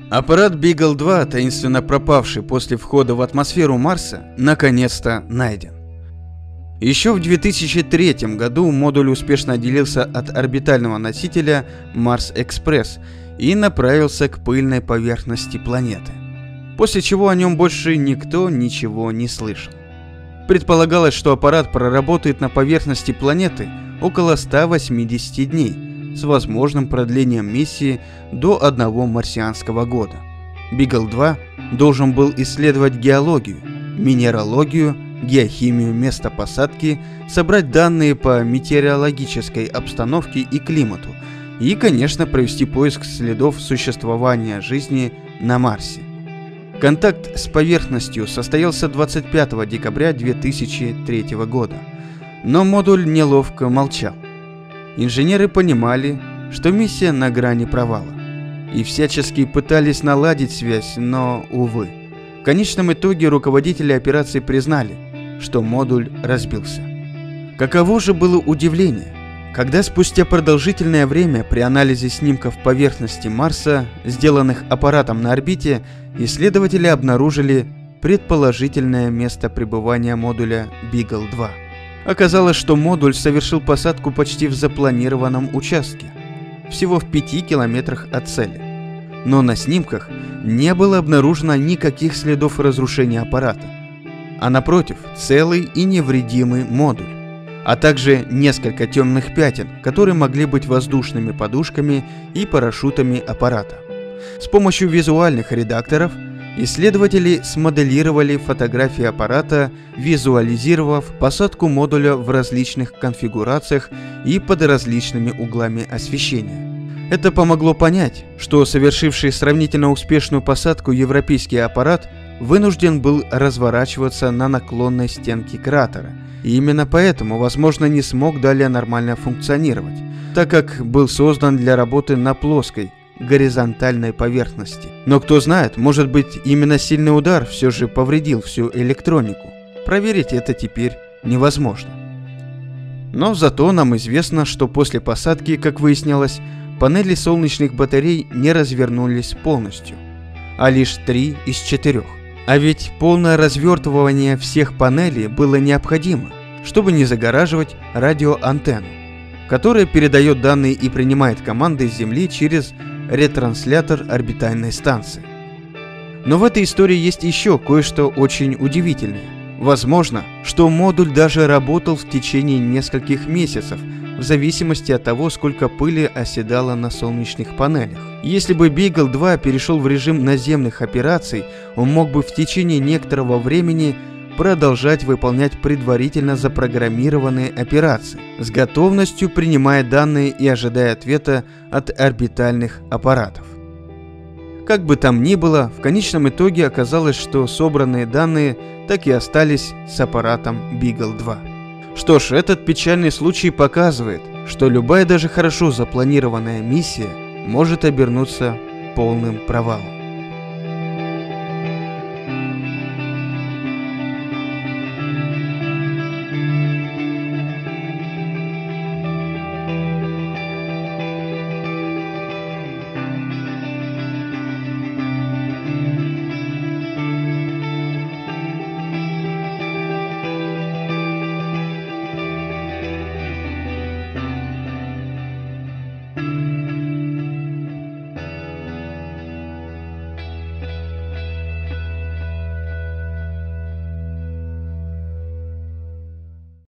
Аппарат Beagle-2, таинственно пропавший после входа в атмосферу Марса, наконец-то найден. Еще в 2003 году модуль успешно отделился от орбитального носителя Марс-Экспресс и направился к пыльной поверхности планеты, после чего о нем больше никто ничего не слышал. Предполагалось, что аппарат проработает на поверхности планеты около 180 дней, с возможным продлением миссии до 1 марсианского года. Beagle-2 должен был исследовать геологию, минералогию, геохимию места посадки, собрать данные по метеорологической обстановке и климату и, конечно, провести поиск следов существования жизни на Марсе. Контакт с поверхностью состоялся 25 декабря 2003 года, но модуль неловко молчал. Инженеры понимали, что миссия на грани провала, и всячески пытались наладить связь, но, увы. В конечном итоге руководители операции признали, что модуль разбился. Каково же было удивление, когда спустя продолжительное время при анализе снимков поверхности Марса, сделанных аппаратом на орбите, исследователи обнаружили предположительное место пребывания модуля Beagle-2. Оказалось, что модуль совершил посадку почти в запланированном участке, всего в 5 километрах от цели. Но на снимках не было обнаружено никаких следов разрушения аппарата, а напротив, целый и невредимый модуль, а также несколько темных пятен, которые могли быть воздушными подушками и парашютами аппарата. С помощью визуальных редакторов исследователи смоделировали фотографии аппарата, визуализировав посадку модуля в различных конфигурациях и под различными углами освещения. Это помогло понять, что совершивший сравнительно успешную посадку европейский аппарат вынужден был разворачиваться на наклонной стенке кратера, и именно поэтому, возможно, не смог далее нормально функционировать, так как был создан для работы на плоской, горизонтальной поверхности. Но кто знает, может быть, именно сильный удар все же повредил всю электронику. Проверить это теперь невозможно. Но зато нам известно, что после посадки, как выяснилось, панели солнечных батарей не развернулись полностью, а лишь 3 из 4. А ведь полное развертывание всех панелей было необходимо, чтобы не загораживать радиоантенну, которая передает данные и принимает команды с Земли через ретранслятор орбитальной станции. Но в этой истории есть еще кое-что очень удивительное. Возможно, что модуль даже работал в течение нескольких месяцев, в зависимости от того, сколько пыли оседало на солнечных панелях. Если бы Beagle-2 перешел в режим наземных операций, он мог бы в течение некоторого времени продолжать выполнять предварительно запрограммированные операции, с готовностью принимая данные и ожидая ответа от орбитальных аппаратов. Как бы там ни было, в конечном итоге оказалось, что собранные данные так и остались с аппаратом Beagle-2. Что ж, этот печальный случай показывает, что любая даже хорошо запланированная миссия может обернуться полным провалом.